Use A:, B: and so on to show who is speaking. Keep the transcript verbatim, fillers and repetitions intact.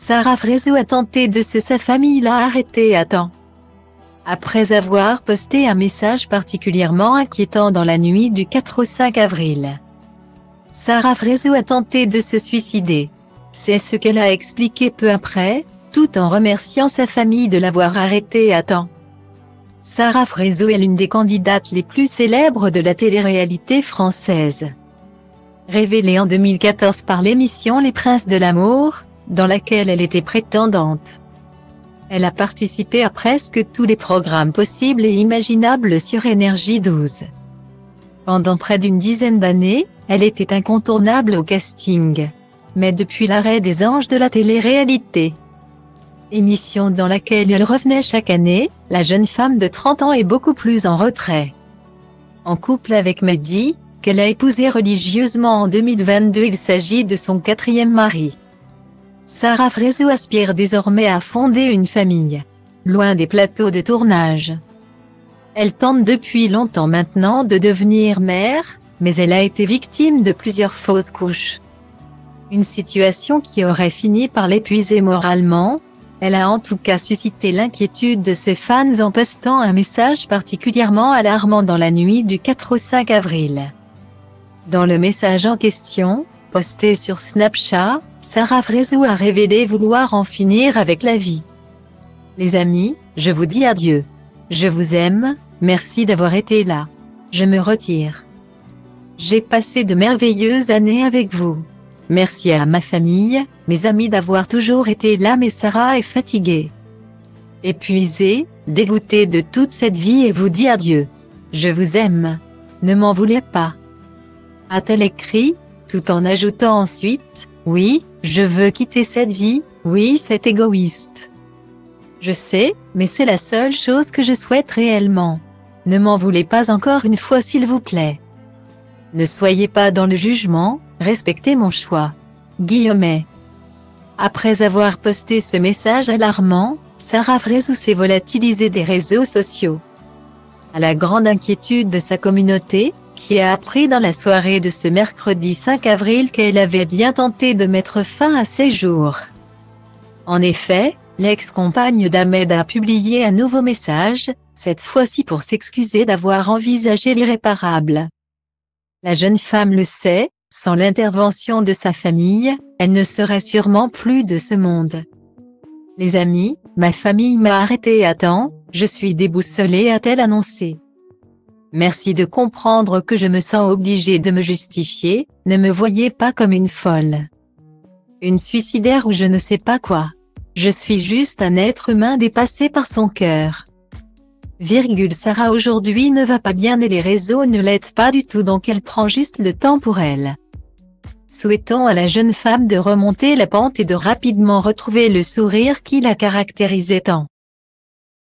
A: Sarah Frézou a tenté de se sa famille l'a arrêté à temps. Après avoir posté un message particulièrement inquiétant dans la nuit du quatre au cinq avril. Sarah Frézou a tenté de se suicider. C'est ce qu'elle a expliqué peu après, tout en remerciant sa famille de l'avoir arrêté à temps. Sarah Frézou est l'une des candidates les plus célèbres de la télé-réalité française. Révélée en deux mille quatorze par l'émission Les Princes de l'amour, dans laquelle elle était prétendante. Elle a participé à presque tous les programmes possibles et imaginables sur Énergie douze. Pendant près d'une dizaine d'années, elle était incontournable au casting. Mais depuis l'arrêt des Anges de la télé-réalité, émission dans laquelle elle revenait chaque année, la jeune femme de trente ans est beaucoup plus en retrait. En couple avec Mehdi, qu'elle a épousé religieusement en deux mille vingt-deux, il s'agit de son quatrième mari. Sarah Frézou aspire désormais à fonder une famille, loin des plateaux de tournage. Elle tente depuis longtemps maintenant de devenir mère, mais elle a été victime de plusieurs fausses couches. Une situation qui aurait fini par l'épuiser moralement. Elle a en tout cas suscité l'inquiétude de ses fans en postant un message particulièrement alarmant dans la nuit du quatre au cinq avril. Dans le message en question, posté sur Snapchat, Sarah Frézou a révélé vouloir en finir avec la vie. Les amis, je vous dis adieu. Je vous aime, merci d'avoir été là. Je me retire. J'ai passé de merveilleuses années avec vous. Merci à ma famille, mes amis d'avoir toujours été là, mais Sarah est fatiguée, épuisée, dégoûtée de toute cette vie et vous dit adieu. Je vous aime. Ne m'en voulez pas. A-t-elle écrit, tout en ajoutant ensuite, oui, je veux quitter cette vie, oui c'est égoïste. Je sais, mais c'est la seule chose que je souhaite réellement. Ne m'en voulez pas encore une fois s'il vous plaît. Ne soyez pas dans le jugement, respectez mon choix. Guillemets. Après avoir posté ce message alarmant, Sarah Frézou s'est volatilisée des réseaux sociaux. À la grande inquiétude de sa communauté, qui a appris dans la soirée de ce mercredi cinq avril qu'elle avait bien tenté de mettre fin à ses jours. En effet, l'ex-compagne d'Ahmed a publié un nouveau message, cette fois-ci pour s'excuser d'avoir envisagé l'irréparable. La jeune femme le sait, sans l'intervention de sa famille, elle ne serait sûrement plus de ce monde. Les amis, ma famille m'a arrêté à temps, je suis déboussolée, a-t-elle annoncé. Merci de comprendre que je me sens obligée de me justifier, ne me voyez pas comme une folle. Une suicidaire ou je ne sais pas quoi. Je suis juste un être humain dépassé par son cœur. Virgule Sarah aujourd'hui ne va pas bien et les réseaux ne l'aident pas du tout, donc elle prend juste le temps pour elle. Souhaitons à la jeune femme de remonter la pente et de rapidement retrouver le sourire qui la caractérisait tant.